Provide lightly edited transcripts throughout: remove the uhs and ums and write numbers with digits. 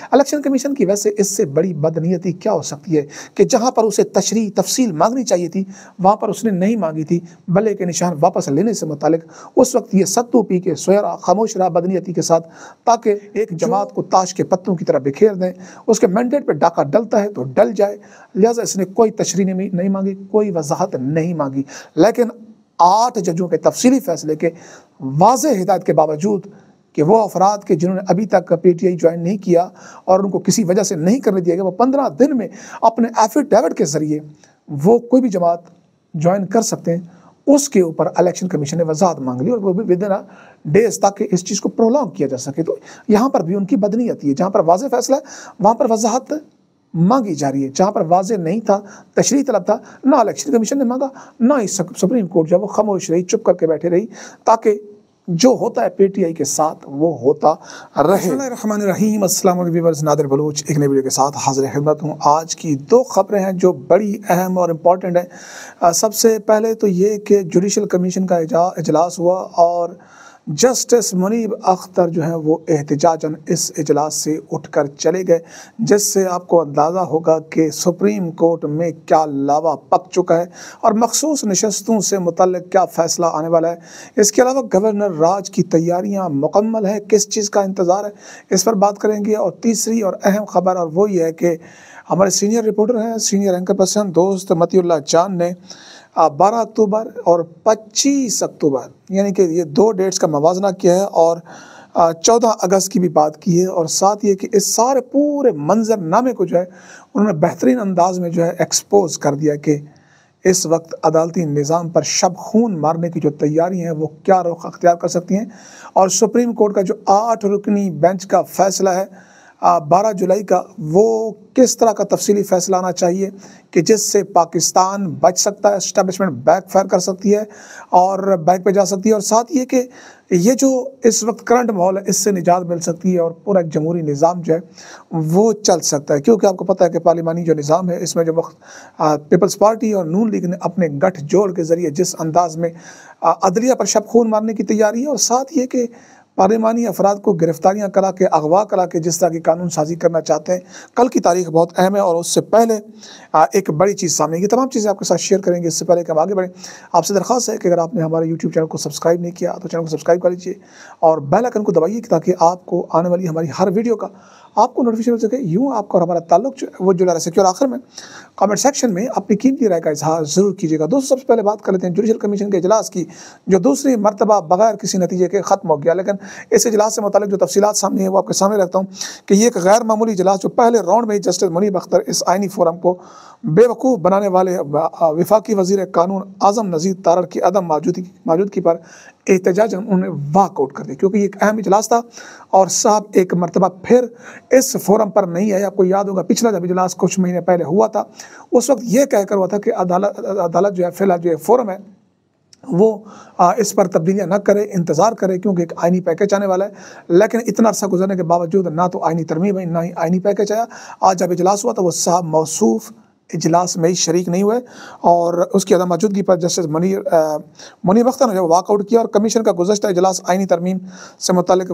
Election commission की वैसे इससे बड़ी बदनीयती क्या हो सकती है कि जहां पर उसे तशरीह तफसील मांगनी चाहिए थी वहां पर उसने नहीं मांगी थी, बल्ले के निशान वापस लेने से मुतालिक उस वक्त ये सत्तू पी के सोया खामोश रहा बदनीयती के साथ, ताकि एक जमात को ताश के पत्तों की तरह बिखेर दें। उसके मैंडेट पर डाका डलता है तो डल जाए, लिहाजा इसने कोई तशरीह नहीं मांगी, कोई वजाहत नहीं मांगी। लेकिन 8 जजों के तफसीली फैसले के वाज़ेह हिदायत के बावजूद कि वो अफराद के जिन्होंने अभी तक PTI ज्वाइन नहीं किया और उनको किसी वजह से नहीं करने दिया गया, वो 15 दिन में अपने एफिडेविट के ज़रिए वो कोई भी जमात ज्वाइन कर सकते हैं। उसके ऊपर इलेक्शन कमीशन ने वजाहत मांग ली और वो भी विदिन डेज ताकि इस चीज़ को प्रोलॉन्ग किया जा सके। तो यहाँ पर भी उनकी बदनीयती है, जहाँ पर वाज़ेह फैसला है वहाँ पर वजाहत मांगी जा रही है, जहाँ पर वाज़ेह नहीं था, तशरीह तलब था, ना इलेक्शन कमीशन ने मांगा, ना ही सुप्रीम कोर्ट जो वो खामोश रही, चुप करके बैठे रही, ताकि जो होता है PTI के साथ वो होता रहे। बिस्मिल्लाहिर्रहमानिर्रहीम, अस्सलाम वालेकुम व्यूअर्स, नादिर बलोच एक नई वीडियो के साथ हाजिर खिदमत हूँ। आज की 2 खबरें हैं जो बड़ी अहम और इम्पॉर्टेंट हैं। सबसे पहले तो ये कि जुडिशल कमीशन का इजलास हुआ और जस्टिस मुनीब अख्तर जो है वो एहतिजाजन इस इजलास से उठकर चले गए, जिससे आपको अंदाज़ा होगा कि सुप्रीम कोर्ट में क्या लावा पक चुका है और मखसूस नशस्तों से मुतल्लिक क्या फ़ैसला आने वाला है। इसके अलावा गवर्नर राज की तैयारियां मुकम्मल है, किस चीज़ का इंतज़ार है, इस पर बात करेंगे। और तीसरी और अहम खबर और वो ये है कि हमारे सीनियर रिपोर्टर हैं, सीनियर एंकर पर्सन दोस्त मतिउल्लाह जान ने 12 अक्टूबर और 25 अक्टूबर यानी कि ये 2 डेट्स का मवाजना किया है और 14 अगस्त की भी बात की है। और साथ ये कि इस सारे पूरे मंजरनामे को जो है उन्होंने बेहतरीन अंदाज में जो है एक्सपोज कर दिया कि इस वक्त अदालती निज़ाम पर शब खून मारने की जो तैयारी हैं वो क्या रुख अख्तियार कर सकती हैं। और सुप्रीम कोर्ट का जो 8 रुकनी बेंच का फ़ैसला है 12 जुलाई का, वो किस तरह का तफसीली फ़ैसला आना चाहिए कि जिससे पाकिस्तान बच सकता है, एस्टेब्लिशमेंट बैकफायर कर सकती है और बैक पे जा सकती है। और साथ ये कि ये जो इस वक्त करंट माहौल है इससे निजात मिल सकती है और पूरा एक जमहूरी निज़ाम जो है वो चल सकता है। क्योंकि आपको पता है कि पार्लिमानी जो निज़ाम है इसमें जो वक्त पीपल्स पार्टी और नून लीग ने अपने गठजोड़ के ज़रिए जिस अंदाज में अदलिया पर शब खून मारने की तैयारी है, और साथ ये कि पार्लिमानी अफराद को गिरफ्तारियां करा के, अगवा करा के जिस तरह की कानून साजी करना चाहते हैं। कल की तारीख बहुत अहम है और उससे पहले एक बड़ी चीज़ सामने, ये तमाम चीज़ें आपके साथ शेयर करेंगे। इससे पहले कि हम आगे बढ़ें, आपसे दरख्वास्त है कि अगर आपने हमारे YouTube चैनल को सब्सक्राइब नहीं किया तो चैनल को सब्सक्राइब कर लीजिए और बेल आइकन को दबाइए ताकि आपको आने वाली हमारी हर वीडियो का आपको नोटिफिकेशन मिल सके। यूँ आपका और हमारा ताल्लुक जो वो जुड़ा रह सके। और आखिर में कमेंट सेक्शन में अपनी कीमती राय का इजहार ज़रूर कीजिएगा। दोस्तों, सबसे पहले बात कर लेते हैं जुडिशल कमीशन के इजलास की, जो दूसरी मरतबा बगैर किसी नतीजे के ख़त्म हो गया। लेकिन इस इजलास से मुतालिक जो तफसीलात सामने है वो आपके सामने रखता हूँ कि ये एक गैर मामूली इजलास जो पहले राउंड में ही जस्टिस मुनीब अख्तर इस आइनी फोरम को बेवकूफ़ बनाने वाले वफाकी वज़ीर कानून आज़म नज़ीर तारड़ की अदम मौजूदगी पर एहतजाजन उन्होंने वाकआउट कर दिया, क्योंकि ये एक अहम इजलास था और साहब एक मरतबा फिर इस फोरम पर नहीं आया। आपको याद होगा पिछला जब इजलास कुछ महीने पहले हुआ था उस वक्त ये कहकर हुआ था कि अदालत जो है फिलहाल जो फोरम है वो इस पर तब्दीलियाँ न करे, इंतज़ार करे, क्योंकि एक आइनी पैकेज आने वाला है। लेकिन इतना अर्सा गुजरने के बावजूद ना तो आइनी तरमीम आई ना ही आइनी पैकेज आया। आज जब इजलास हुआ तो वो साहब मौसूफ इजलास में ही शरीक नहीं हुए और उसकी अदम मौजूदगी पर जस्टिस मुनीब अख्तर ने वाकआउट किया और कमीशन का गुज़श्ता इजलास आइनी तरमीम से मुताल्लिक़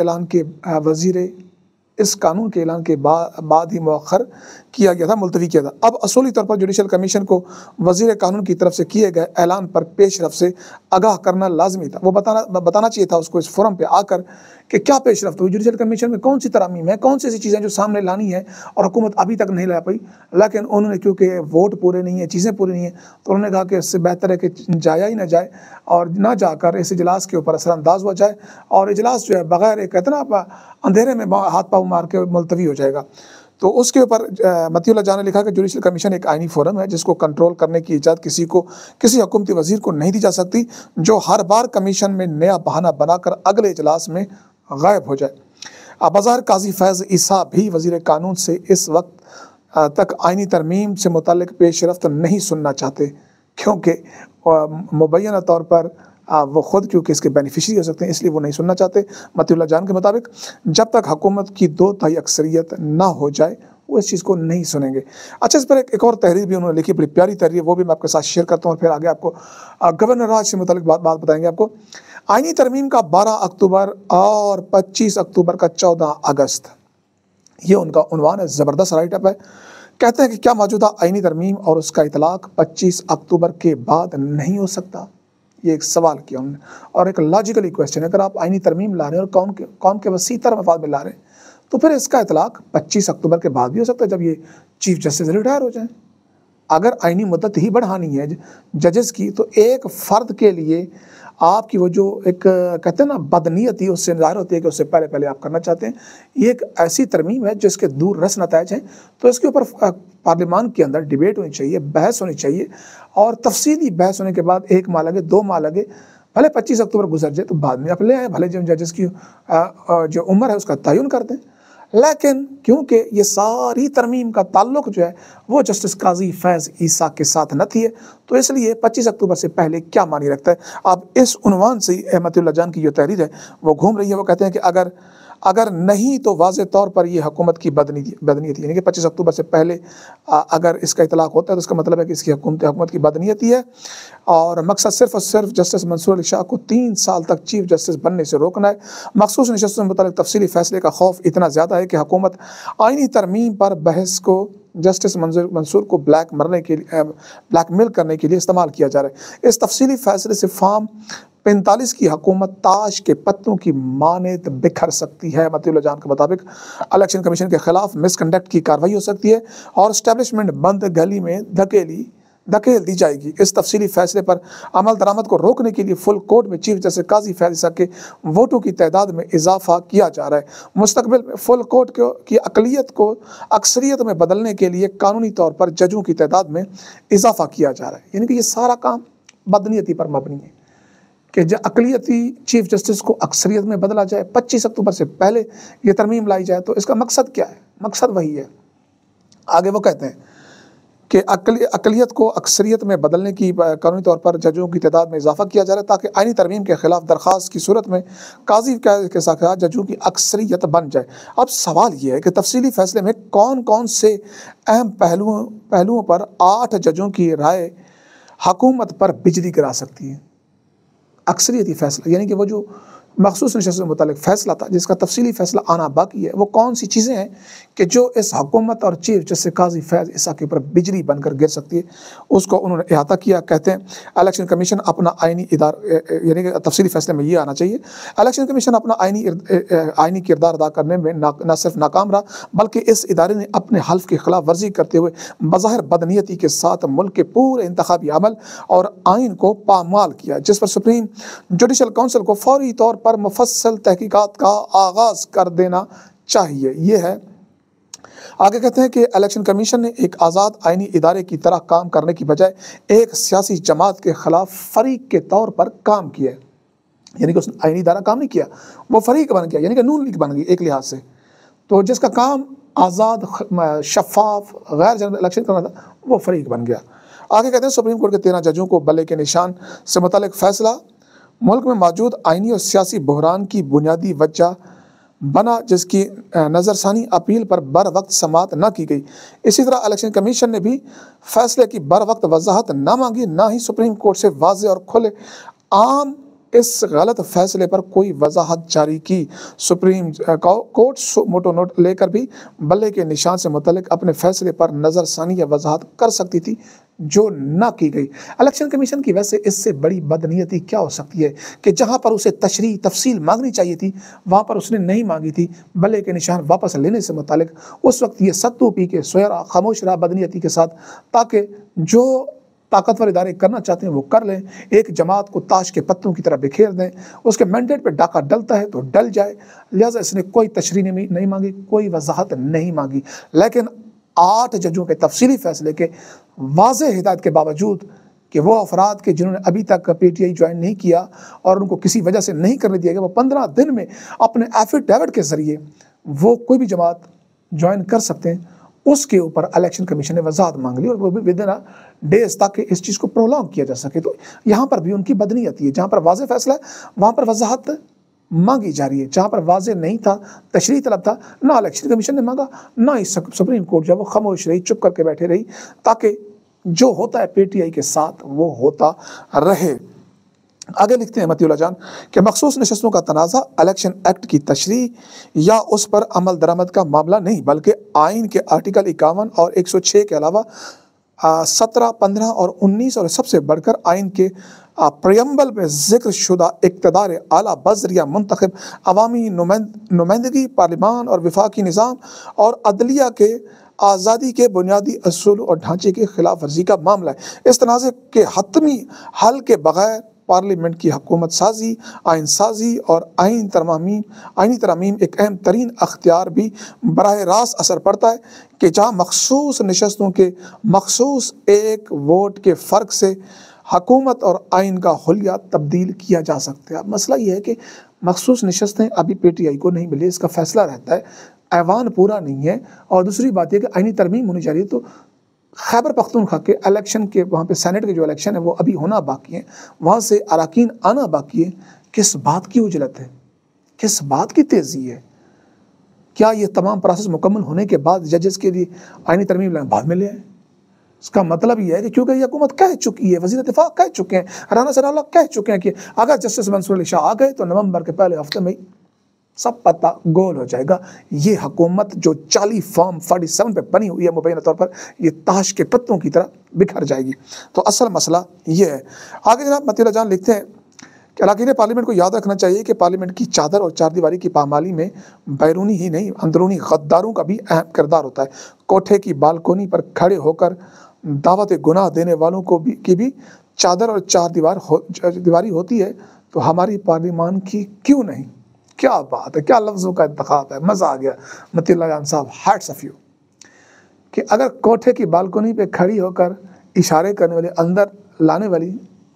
वज़ीर इस कानून के ऐलान के बाद ही मौखर किया गया था, मुलतवी किया था। अब असूली तौर पर जुडिशल कमीशन को वज़ीर कानून की तरफ से किए गए ऐलान पर पेशरफ से आगाह करना लाजमी था। वो बताना चाहिए था उसको इस फोरम पे आकर कि क्या पेशरफ्त हुई, जुडिशल कमीशन में कौन सी तरामीम है, कौन सी ऐसी चीज़ें जो सामने लानी है और हुकूमत अभी तक नहीं ला पाई। लेकिन उन्होंने क्योंकि वोट पूरे नहीं है, चीज़ें पूरी नहीं है, तो उन्होंने कहा कि इससे बेहतर है कि जाया ही ना जाए और ना जाकर इस इजलास के ऊपर असरअंदाज हो जाए और इजलास जो है बग़ैर एक कहते ना अंधेरे में हाथ पाँव मार के मुलतवी हो जाएगा। तो उसके ऊपर मतिउल्लाह जान ने लिखा कि जुडिशल कमीशन एक आइनी फोरम है जिसको कंट्रोल करने की इजाज़त किसी हुकूमती वज़ीर को नहीं दी जा सकती जो हर बार कमीशन में नया बहाना बनाकर अगले इजलास में गायब हो जाए। बाज़ार काजी फैज़ ईसा भी वज़ीर कानून से इस वक्त तक आइनी तरमीम से मुताल्लिक़ पेशरफ्त नहीं सुनना चाहते, क्योंकि मुबैना तौर पर वो ख़ुद क्योंकि इसके बेनिफिशरी हो सकते हैं, इसलिए वो नहीं सुनना चाहते। मतिउल्लाह जान के मुताबिक जब तक हुकूमत की 2/3 अक्सरियत ना हो जाए वो इस चीज़ को नहीं सुनेंगे। अच्छा, इस पर एक और तहरीर भी उन्होंने लिखी, बड़ी प्यारी तहरीर, वो भी मैं आपके साथ शेयर करता हूँ और फिर आगे आपको गवर्नर राज से मुताल्लिक़ बात बताएंगे आपको। आइनी तरमीम का 12 अक्टूबर और 25 अक्टूबर का 14 अगस्त ये उनका उन्वान है, ज़बरदस्त राइटअप है। कहते हैं कि क्या मौजूदा आईनी तरमीम और उसका इतलाक़ 25 अक्टूबर के बाद नहीं हो सकता? ये एक सवाल किया उन्होंने, और एक लॉजिकली क्वेश्चन है, अगर आप आईनी तरमीम ला रहे हैं और कौन के वसी तर मफाद में ला रहे हैं, तो फिर इसका इतलाक़ 25 अक्टूबर के बाद भी हो सकता है, जब ये चीफ जस्टिस रिटायर हो जाए। अगर आईनी मुद्दत ही बढ़ानी है जजेस की, तो एक फ़र्द के लिए आपकी वो जो एक कहते हैं ना बदनीयती, उससे ज़ाहिर होती है कि उससे पहले पहले आप करना चाहते हैं। ये एक ऐसी तरमीम है जिसके दूर रस नताइज हैं, तो इसके ऊपर पार्लियामान के अंदर डिबेट होनी चाहिए, बहस होनी चाहिए, और तफसीली बहस होने के बाद 1 माह लगे, 2 माह लगे, भले 25 अक्टूबर गुजर जाए तो बाद में आप ले आए, भले जो जजेस की जो उम्र है उसका तयन कर दें। लेकिन क्योंकि ये सारी तरमीम का ताल्लुक जो है वो जस्टिस काजी फैज़ ईसा के साथ न थी है, तो इसलिए 25 अक्टूबर से पहले क्या मानी रखता है। अब इस उन्वान से मुत्तिउल्लाह जान की जो तहरीर है वो घूम रही है। वो कहते हैं कि अगर नहीं तो वाज़े तौर पर ये हुकूमत की बदनीयती, यानी कि 25 अक्टूबर से पहले अगर इसका इतलाक़ होता है तो इसका मतलब है कि इसकी हुकूमत की बदनीयती है, और मकसद सिर्फ और सिर्फ जस्टिस मंसूर अली शाह को 3 साल तक चीफ जस्टिस बनने से रोकना है। मखसूस नशस्तों से मुताल्लिक़ तफसीली फ़ैसले का खौफ इतना ज़्यादा है कि हुकूमत आईनी तरमीम पर बहस को जस्टिस मंसूर को ब्लैकमेल करने के लिए इस्तेमाल किया जा रहा है। इस तफसीली फ़ैसले से फार्म 45 की हुकूमत ताश के पत्तों की मानद बिखर सकती है। मुत्तिउल्लाह जान के मुताबिक इलेक्शन कमीशन के खिलाफ मिसकंडक्ट की कार्रवाई हो सकती है और इस्टेब्लिशमेंट बंद गली में धकेल दी जाएगी। इस तफसीली फैसले पर अमल दरामद को रोकने के लिए फुल कोर्ट में चीफ जस्टिस काजी फैज़ के वोटों की तादाद में इजाफा किया जा रहा है। मुस्तकबिल में फुल कोर्ट की अक़लियत को अक्सरियत में बदलने के लिए कानूनी तौर पर जजों की तादाद में इजाफा किया जा रहा है। यानी कि ये सारा काम बदनीयती पर मबनी है कि जो अक़लियती चीफ जस्टिस को अक्सरियत में बदला जाए, 25 अक्टूबर से पहले ये तरमीम लाई जाए। तो इसका मकसद क्या है? मकसद वही है। आगे वो कहते हैं कि अक़लियत को अक्सरियत में बदलने की कानूनी तौर पर जजों की तादाद में इजाफा किया जा रहा है, ताकि आईनी तरमीम के खिलाफ दरख्वास्त की सूरत में काजी के साथ जजों की अक्सरियत बन जाए। अब सवाल ये है कि तफसीली फ़ैसले में कौन कौन से अहम पहलुओं पर 8 जजों की राय हुकूमत पर बिजली गिरा सकती है। अक्सरियती फ़ैसला, यानी कि वो जो मखसूस नशस्त से मुतालिक फ़ैसला था जिसका तफसीली फ़ैसला आना बाकी है, वो कौन सी चीज़ें हैं कि जो इस हुकूमत और चीफ जस्टिस काजी फैज़ ईसा के ऊपर बिजली बनकर गिर सकती है, उसको उन्होंने अहाता किया। कहते हैं इलेक्शन कमीशन अपना आईनी यानी कि तफसीली फ़ैसले में ये आना चाहिए, इलेक्शन कमीशन अपना आईनी किरदार अदा करने में न सिर्फ नाकाम रहा, बल्कि इस इदारे ने अपने हल्फ की खिलाफ वर्जी करते हुए बज़ाहिर बदनीयती के साथ मुल्क के पूरे इंतखाबी अमल और आइन को पामाल किया, जिस पर सुप्रीम जुडिशल काउंसिल को फौरी तौर पर मुफस्सल तहकीकात का आगाज़ कर देना चाहिए। ये है। आगे कहते हैं कि इलेक्शन कमीशन ने एक आज़ाद आईनी इदारे की तरह काम करने की बजाय एक सियासी जमात के खिलाफ फरीक के तौर पर काम किया, यानी कि उसने आईनी इदारा काम नहीं किया, वो फरीक बन गया, यानी कि नून लीग बन गई एक लिहाज से। तो जिसका काम आज़ाद शफाफ गैर जनरल इलेक्शन करना था, वो फरीक बन गया। आगे कहते हैं सुप्रीम कोर्ट के 13 जजों को बल्ले के निशान से मुतालिक फ़ैसला मुल्क में मौजूद आईनी और सियासी बहरान की बुनियादी वजह बना, जिसकी नज़रसानी अपील पर बर वक्त समाअत न की गई। इसी तरह इलेक्शन कमीशन ने भी फैसले की बर वक्त वजाहत न मांगी, ना ही सुप्रीम कोर्ट से वाज़े और खुले आम इस गलत फैसले पर कोई वजाहत जारी की। सुप्रीम कोर्ट मोटो नोट लेकर भी बल्ले के निशान से मुतल्लिक अपने फैसले पर नज़रसानी या वजाहत कर सकती थी, जो ना की गई। इलेक्शन कमीशन की वैसे इससे बड़ी बदनीयती क्या हो सकती है कि जहां पर उसे तशरीह तफसील मांगनी चाहिए थी, वहां पर उसने नहीं मांगी थी। बल्ले के निशान वापस लेने से मुतालिक उस वक्त ये सत्तू पी के सोया रहा, खामोश रहा बदनीयती के साथ, ताकि जो ताकतवर इदारे करना चाहते हैं वो कर लें, एक जमात को ताश के पत्तों की तरह बिखेर दें, उसके मैंडेट पे डाका डलता है तो डल जाए। लिहाजा इसने कोई तशरीह नहीं मांगी, कोई वजाहत नहीं मांगी। लेकिन 8 जजों के तफसीली फैसले के वाज़ेह हिदायत के बावजूद कि वो अफराद के जिन्होंने अभी तक PTI ज्वाइन नहीं किया और उनको किसी वजह से नहीं करने दिया गया, वो 15 दिन में अपने एफिडेविट के ज़रिए वो कोई भी जमात ज्वाइन कर सकते हैं, उसके ऊपर इलेक्शन कमीशन ने वजाहत मांग ली, और वो भी विदिन डेज ताकि इस चीज़ को प्रोलॉन्ग किया जा सके। तो यहाँ पर भी उनकी बदनीयती है, जहाँ पर वाज़ेह फैसला है वहाँ पर वजाहत मांगी जा रही है, जहाँ पर वाज़ेह नहीं था, तशरीह तलब था, ना इलेक्शन कमीशन ने मांगा, ना ही सुप्रीम कोर्ट जब वो खामोश रही, चुप करके बैठे रही, ताकि जो होता है PTI के साथ वो होता रहे। आगे लिखते हैं मुत्तिउल्लाह जान कि मखसूस नशस्तों का तनाज़ा इलेक्शन एक्ट की तशरीह या उस पर अमल दरामद का मामला नहीं, बल्कि आइन के आर्टिकल 51 और 106 के अलावा 17, 15 और 19 और सबसे बढ़कर आइन के प्रियम्बल में जिक्र शुदा इक़्तिदार आला बज़्र या मुंतखब अवामी नुमाइंदगी, पार्लिमान और वफाकी निज़ाम और अदलिया के आज़ादी के बुनियादी असूल और ढांचे की खिलाफ वर्जी का मामला है। इस तनाज़े के हतमी हल के बगैर पार्लियामेंट की हुकूमत साजी, आइन साजी और आइनी तरमीम एक अहम तरीन अख्तियार भी बराह रास्त असर पड़ता है कि जहाँ मखसूस नशस्तों के मखसूस एक वोट के फ़र्क से हुकूमत और आइन का हुलिया तब्दील किया जा सकता है। अब मसला ये है कि मखसूस नशस्तें अभी PTI को नहीं मिली, इसका फैसला रहता है, ऐवान पूरा नहीं है। और दूसरी बात यह कि आइनी तरमीम होनी चाहिए। तो खैबर पख्तूनख्वा के इलेक्शन के वहाँ पे सेनेट के जो इलेक्शन है वो अभी होना बाकी है, वहाँ से अरकान आना बाकी है। किस बात की उजलत है, किस बात की तेज़ी है? क्या ये तमाम प्रोसेस मुकम्मल होने के बाद जजेस के लिए आइनी तरमीम बाद में ले आए? इसका मतलब ये है कि क्योंकि ये हुकूमत कह चुकी है, वज़ीर दिफा कह चुके हैं, राना सनाउल्लाह कह चुके हैं कि अगर जस्टिस मंसूर अली शाह आ गए तो नवंबर के पहले हफ्ते में सब पता गोल हो जाएगा। ये हुकूमत जो 40 फॉर्म 47 पे बनी हुई है, मुबैना तौर पर ये ताश के पत्तों की तरह बिखर जाएगी। तो असल मसला ये है। आगे जनाब मुत्तिउल्लाह जान लिखते हैं कि अरकान पार्लियामेंट को याद रखना चाहिए कि पार्लियामेंट की चादर और चारदीवारी की पामाली में बैरूनी ही नहीं अंदरूनी गद्दारों का भी अहम किरदार होता है। कोठे की बालकोनी पर खड़े होकर दावत गुनाह देने वालों को की भी चादर और चारदीवारी होती है, तो हमारी पार्लियामान की क्यों नहीं? क्या बात है, क्या लफ्ज़ों का इंतखाब है, मज़ा आ गया। मुत्तिउल्लाह जान साहब, हैट्स ऑफ यू कि अगर कोठे की बालकोनी पे खड़ी होकर इशारे करने वाले, अंदर लाने वाली,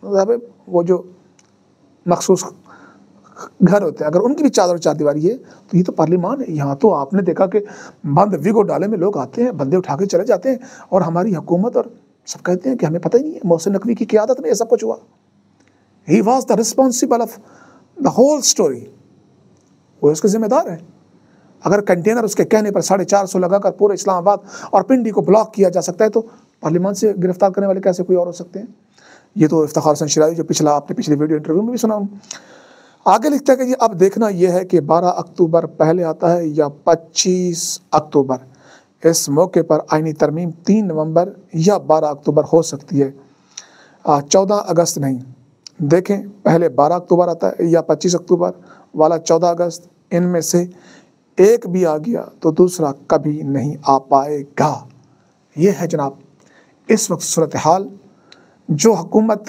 वो जो मखसूस घर होते हैं, अगर उनकी भी चादर और चारदीवारी है तो ये तो पार्लियामान है। यहाँ तो आपने देखा कि बंद विगो डाले में लोग आते हैं, बंदे उठा के चले जाते हैं और हमारी हुकूमत और सब कहते हैं कि हमें पता ही नहीं है, मोहसिन नकवी की क़यादत में ये सब कुछ हुआ। He was the responsible of the whole story, वो उसके जिम्मेदार है। अगर कंटेनर उसके कहने पर 450 लगाकर पूरे इस्लामाबाद और पिंडी को ब्लॉक किया जा सकता है तो पार्लियामान से गिरफ्तार करने वाले कैसे कोई और हो सकते हैं? ये तो इफ्तिखार हसन शिराजी जो आपने पिछले वीडियो इंटरव्यू में भी सुना। आगे लिखता है कि अब देखना यह है कि 12 अक्टूबर पहले आता है या 25 अक्टूबर। इस मौके पर आइनी तरमीम 3 नवंबर या 12 अक्टूबर हो सकती है, 14 अगस्त नहीं। देखें, पहले 12 अक्टूबर आता है या 25 अक्टूबर वाला 14 अगस्त, इनमें से एक भी आ गया तो दूसरा कभी नहीं आ पाएगा। ये है जनाब इस वक्त सूरत हाल। जो हुकूमत,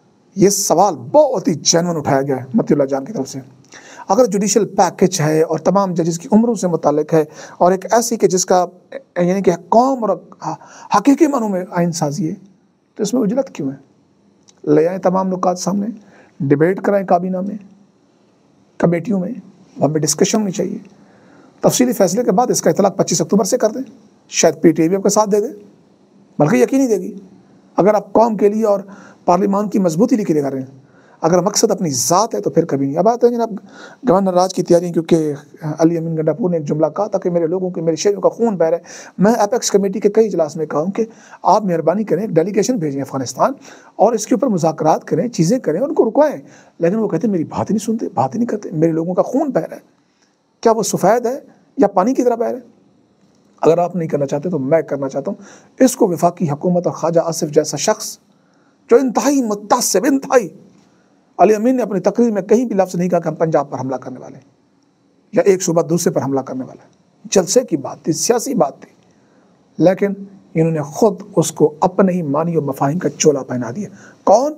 ये सवाल बहुत ही जेन्युइन उठाया गया है मुत्तिउल्लाह जान की तरफ से। अगर जुडिशल पैकेज है और तमाम जजेस की उम्रों से मुताल्लिक है और एक ऐसी कि जिसका यानी कि कौम और हकीकी मानों में आइन साजी है, तो इसमें उजलत क्यों है? ले आए तमाम नुकात सामने, डिबेट कराएं काबीना में, कमेटियों में, वहाँ पर डिस्कशन होनी चाहिए। तफसीली फैसले के बाद इसका इतलाक 25 अक्टूबर से कर दें, शायद PTI भी आपका साथ दे दे, बल्कि यकीन ही देगी। अगर आप कौम के लिए और पार्लियामान की मजबूती के लिए कर रहे हैं, अगर मकसद अपनी ज़ात है तो फिर कभी नहीं। अब आते हैं जनाब गवर्नर राज की तैयारी, क्योंकि अली अमीन गंडापुर ने एक जुमला कहा था कि मेरे लोगों के, मेरे शहरियों का खून बह रहा है। मैं एपेक्स कमेटी के कई इजलास में कहा हूँ कि आप मेहरबानी करें, एक डेलीगेशन भेजें अफगानिस्तान और इसके ऊपर मुज़ाकरात करें, चीज़ें करें, उनको रुकवाएं। लेकिन वो कहते मेरी बात ही नहीं सुनते, बात ही नहीं करते। मेरे लोगों का खून बह रहा है, क्या वो सफ़ेद है या पानी की तरह बह रहा है? अगर आप नहीं करना चाहते तो मैं करना चाहता हूँ। इसको वफाकी हुकूमत और ख्वाजा आसिफ जैसा शख्स जो इंतहाई मुत्तासिब, इंतहाई, अली अमीन ने अपनी तकरीर में कहीं भी लफ्ज़ नहीं कहा कि हम पंजाब पर हमला करने वाले या एक सूबा दूसरे पर हमला करने वाला है। जलसे की बात थी, सियासी बात थी, लेकिन इन्होंने खुद उसको अपने ही मानी और मफाहिम का चोला पहना दिया। कौन?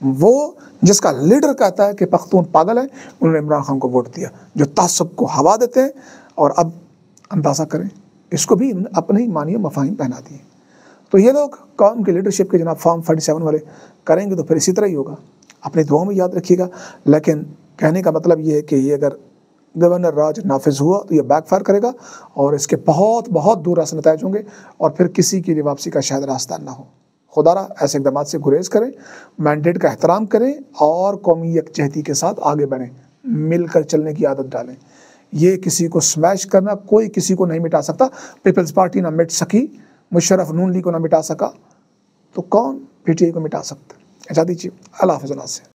वो जिसका लीडर कहता है कि पख्तून पागल है, उन्होंने इमरान खान को वोट दिया, जो तासुब को हवा देते हैं। और अब अंदाज़ा करें, इसको भी इन्होंने अपने ही मानी और मफाहिम पहना दिए। तो ये लोग कौम की लीडरशिप के जनाब फॉर्म 47 वाले करेंगे तो फिर इसी तरह ही होगा। अपनी दुआओं में याद रखिएगा। लेकिन कहने का मतलब ये है कि ये अगर गवर्नर राज नाफिज हुआ तो ये बैकफायर करेगा और इसके बहुत बहुत दूर असर नताइज होंगे और फिर किसी की वापसी का शायद रास्ता ना हो। खुदारा ऐसे इक़दाम से गुरेज करें, मैंडेट का एहतराम करें और कौमी यकजहती के साथ आगे बढ़ें, मिलकर चलने की आदत डालें। ये किसी को स्मैश करना, कोई किसी को नहीं मिटा सकता। पीपल्स पार्टी ना मिट सकी, मुशर्रफ नून लीग को ना मिटा सका, तो कौन PTI को मिटा सकता? इजाज़त दीजिए। अल्लाह हाफ़िज़।